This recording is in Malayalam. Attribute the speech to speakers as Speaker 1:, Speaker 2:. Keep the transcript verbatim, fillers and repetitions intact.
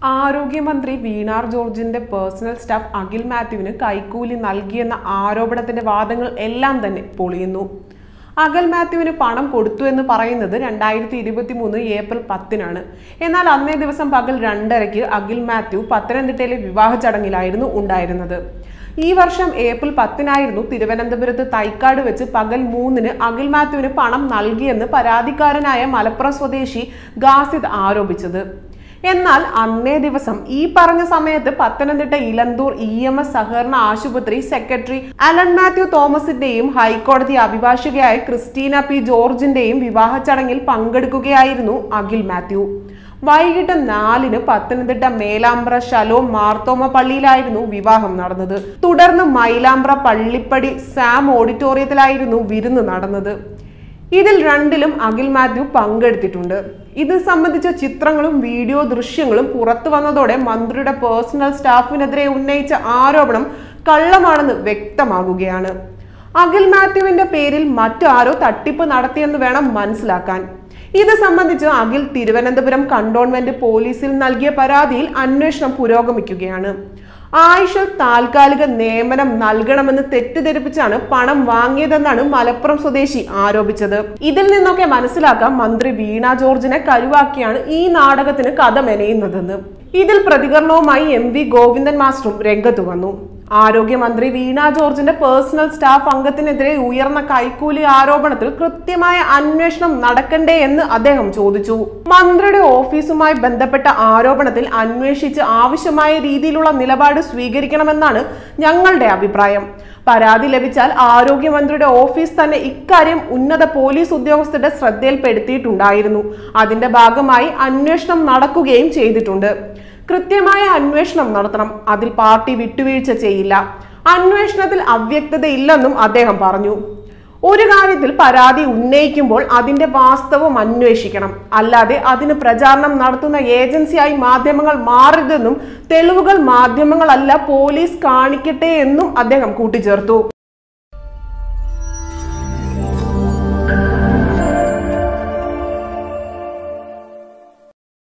Speaker 1: ആരോഗ്യമന്ത്രി വീണ ജോർജിന്റെ പേഴ്സണൽ സ്റ്റാഫ് അഖിൽ മാത്യുവിന് കൈക്കൂലി നൽകിയെന്ന ആരോപണത്തിന്റെ വാദങ്ങൾ എല്ലാം തന്നെ പൊളിയുന്നു. അഖിൽ മാത്യുവിന് പണം കൊടുത്തു എന്ന് പറയുന്നത് രണ്ടായിരത്തി ഇരുപത്തി മൂന്ന് ഏപ്രിൽ പത്തിനാണ്. എന്നാൽ അന്നേ ദിവസം പകൽ രണ്ടരയ്ക്ക് അഖിൽ മാത്യു പത്തനംതിട്ടയിലെ വിവാഹ ചടങ്ങിലായിരുന്നു ഉണ്ടായിരുന്നത്. ഈ വർഷം ഏപ്രിൽ പത്തിനായിരുന്നു തിരുവനന്തപുരത്ത് തൈക്കാട് വെച്ച് പകൽ മൂന്നിന് അഖിൽ മാത്യുവിന് പണം നൽകിയെന്ന് പരാതിക്കാരനായ മലപ്പുറം സ്വദേശി ഗാസിദ് ആരോപിച്ചത്. എന്നാൽ അന്നേ ദിവസം ഈ പറഞ്ഞ സമയത്ത് Pathanamthitta Elanthoor E M S സഹകരണ ആശുപത്രി സെക്രട്ടറി അലൻ മാത്യു തോമസിന്റെയും ഹൈക്കോടതി അഭിഭാഷകയായ ക്രിസ്റ്റീന പി ജോർജിന്റെയും വിവാഹ ചടങ്ങിൽ പങ്കെടുക്കുകയായിരുന്നു അഖിൽ മാത്യു. വൈകിട്ട് നാലിന് പത്തനംതിട്ട മേലാമ്പ്ര ശലോം മാർത്തോമ പള്ളിയിലായിരുന്നു വിവാഹം നടന്നത്. തുടർന്ന് മൈലാമ്പ്ര പള്ളിപ്പടി സാം ഓഡിറ്റോറിയത്തിലായിരുന്നു വിരുന്ന് നടന്നത്. ഇതിൽ രണ്ടിലും അഖിൽ മാത്യു പങ്കെടുത്തിട്ടുണ്ട്. ഇത് സംബന്ധിച്ച ചിത്രങ്ങളും വീഡിയോ ദൃശ്യങ്ങളും പുറത്തു വന്നതോടെ മന്ത്രിയുടെ പേഴ്സണൽ സ്റ്റാഫിനെതിരെ ഉന്നയിച്ച ആരോപണം കള്ളമാണെന്ന് വ്യക്തമാകുകയാണ്. അഖിൽ മാത്യുവിന്റെ പേരിൽ മറ്റാരോ തട്ടിപ്പ് നടത്തിയെന്ന് വേണം മനസ്സിലാക്കാൻ. ഇത് സംബന്ധിച്ച് അഖിൽ തിരുവനന്തപുരം കണ്ടോൺമെന്റ് പോലീസിൽ നൽകിയ പരാതിയിൽ അന്വേഷണം പുരോഗമിക്കുകയാണ്. ആയിഷൽ താൽക്കാലിക നിയമനം നൽകണമെന്ന് തെറ്റിദ്ധരിപ്പിച്ചാണ് പണം വാങ്ങിയതെന്നാണ് മലപ്പുറം സ്വദേശി ആരോപിച്ചത്. ഇതിൽ നിന്നൊക്കെ മനസ്സിലാക്കാം മന്ത്രി വീണ ജോർജിനെ കരുവാക്കിയാണ് ഈ നാടകത്തിന് കഥ മെനയുന്നതെന്ന്. ഇതിൽ പ്രതികരണവുമായി എം വി ഗോവിന്ദൻ മാസ്റ്ററും രംഗത്തു വന്നു. ആരോഗ്യമന്ത്രി വീണ ജോർജിന്റെ പേഴ്സണൽ സ്റ്റാഫ് അംഗത്തിനെതിരെ ഉയർന്ന കൈക്കൂലി ആരോപണത്തിൽ കൃത്യമായ അന്വേഷണം നടക്കണ്ടേ എന്ന് അദ്ദേഹം ചോദിച്ചു. മന്ത്രിയുടെ ഓഫീസുമായി ബന്ധപ്പെട്ട ആരോപണത്തിൽ അന്വേഷിച്ച് ആവശ്യമായ രീതിയിലുള്ള നിലപാട് സ്വീകരിക്കണമെന്നാണ് ഞങ്ങളുടെ അഭിപ്രായം. പരാതി ലഭിച്ചാൽ ആരോഗ്യമന്ത്രിയുടെ ഓഫീസ് തന്നെ ഇക്കാര്യം ഉന്നത പോലീസ് ഉദ്യോഗസ്ഥരുടെ ശ്രദ്ധയിൽപ്പെടുത്തിയിട്ടുണ്ടായിരുന്നു. അതിന്റെ ഭാഗമായി അന്വേഷണം നടക്കുകയും ചെയ്തിട്ടുണ്ട്. കൃത്യമായ അന്വേഷണം നടത്തണം. അതിൽ പാർട്ടി വിട്ടുവീഴ്ച ചെയ്യില്ല. അന്വേഷണത്തിൽ അവ്യക്തതയില്ലെന്നും അദ്ദേഹം പറഞ്ഞു. ഒരു കാര്യത്തിൽ പരാതി ഉന്നയിക്കുമ്പോൾ അതിന്റെ വാസ്തവം അന്വേഷിക്കണം. അല്ലാതെ അതിന് പ്രചാരണം നടത്തുന്ന ഏജൻസിയായി മാധ്യമങ്ങൾ മാറരുതെന്നും തെളിവുകൾ മാധ്യമങ്ങളല്ല പോലീസ് കാണിക്കട്ടെ എന്നും അദ്ദേഹം കൂട്ടിച്ചേർത്തു.